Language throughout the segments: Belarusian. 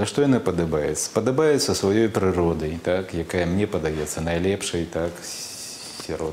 што яна падабаецца? Падабаецца сваёй прыродай, так, якая мне падаецца найлепшай, так, сярод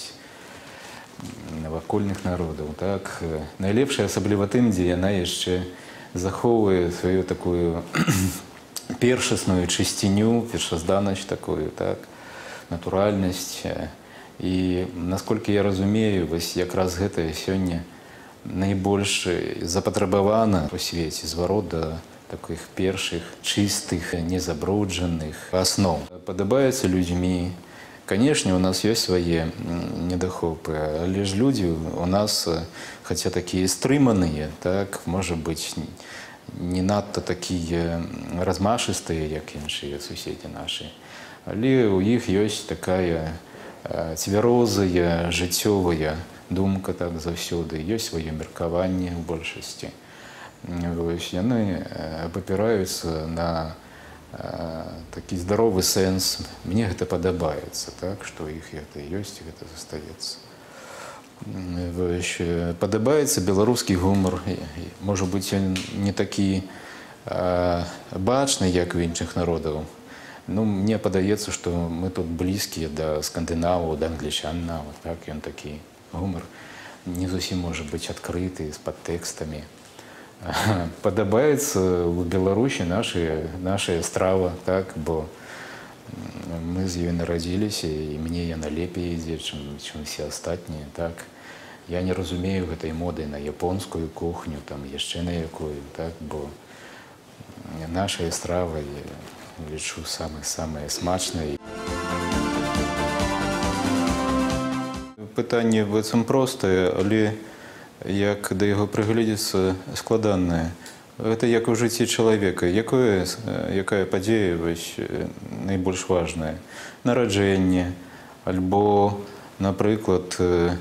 навакольных народаў, так. Найлепшая асабліва тым, дзе яна яшчэ захоўвае сваю такую першасную чысціню, першазданасць такую, так, натуральнасць. І, насколькі я разумею, вось якраз гэта сёння найбольш запатрабавана у свеце, зварот да таких першых, чыстых, незабруджаных аснов. Падабаецца людзьмі. Конечно, у нас есть свои недохопы, але ж люди у нас, хотя такие стрыманные, так, может быть, не надто такие размашистые, як іншыя суседи наши, але у іх есть такая цвярозая, жыццёвая думка, так, заўсёды, есть свое меркаванне в большасці. Яны абапіраюцца на такі здоровы сэнс. Мне гэта падабаецца, так, што іх гэта ёсць, гэта застаецца. Падабаецца беларускі гумар. Можа быць, ён не такі бачны, як у іншых народаў. Ну, мне падаецца, што мы тут блізкія да скандынаваў, да англічан нават, так, ён такі гумар не зусім можа быць адкрыты, з падтэкстамі. Падабаецца у Беларусі наша страва, так, бо мы з ёй нарадзіліся, і мне яна лепей ідзе, чым все астатнія, так. Я не разумею гэтай моды на японскую кухню, там яшчэ на якую, так, бо наша страва, я лічу, самая смачная. Пытанне быццам простае, але як да яго прыгледзецца складанае. Гэта як у жыцці чалавека. Якая падзея найбольш важная? Нараджэнне, альбо, напрыклад,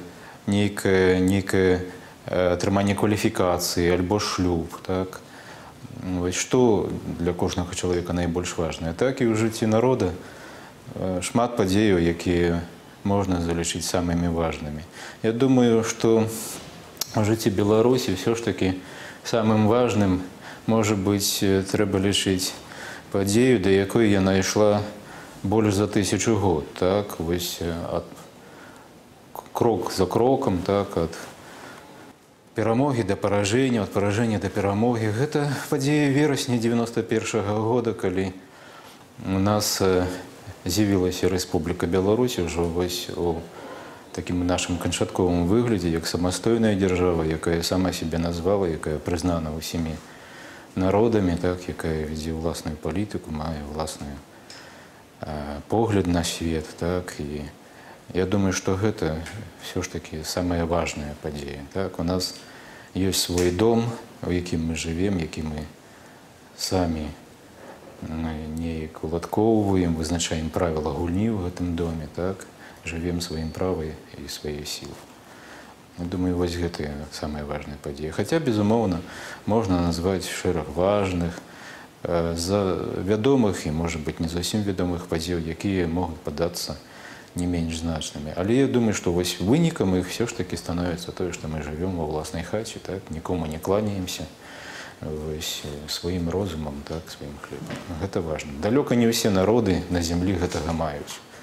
нейкае атрыманне кваліфікацыі, альбо шлюб, так? Што для кожнага чалавека найбольш важнае? Так і ў жыцці народа шмат падзеяў, якія можна залічыць самымі важнымі. Я думаю, што в житті Беларусі все ж таки самым важным, може бути, треба лічыць падзею, да якой яна ішла больш за 1000 год, так, вось крок за кроком, так, ад перамогі да паражэння, ад паражэння да перамогі. Гэта падзея верасня 91-го года, калі у нас з'явілася Рэспубліка Беларусь ужо вось у такім нашым канчатковым выглядзе, як самастойная дзяржава, якая сама себе назвала, якая прызнана ўсімі народамі, так, якая вядзе ўласную палітыку, мае ўласны погляд на свет, так, і я думаю, што гэта все ж таки самая важная падзея, так. У нас ёсць свой дом, у якім мы жывем, які мы самі неяк уладкоўваем, вызначаем правіла гульні ў гэтым доме, так, живем сваім правай і сваёй сілай. Я думаю, вось гэта самая важная падзея. Хаця, безумоўна, можна назваць шэраг важных, вядомых і, можа быць, не зусім вядомых падзеяў, якія могуць падацца не менш значнымі. Але я думаю, што вось вынікам іх все ж таки становіцца тое, што мы жывём ва ўласнай хаце, так, нікому не кланяемся, вось сваім розумам, так, сваім хлебам. Гэта важна. Далёка не ўсе народы на зямлі гэтага маюць.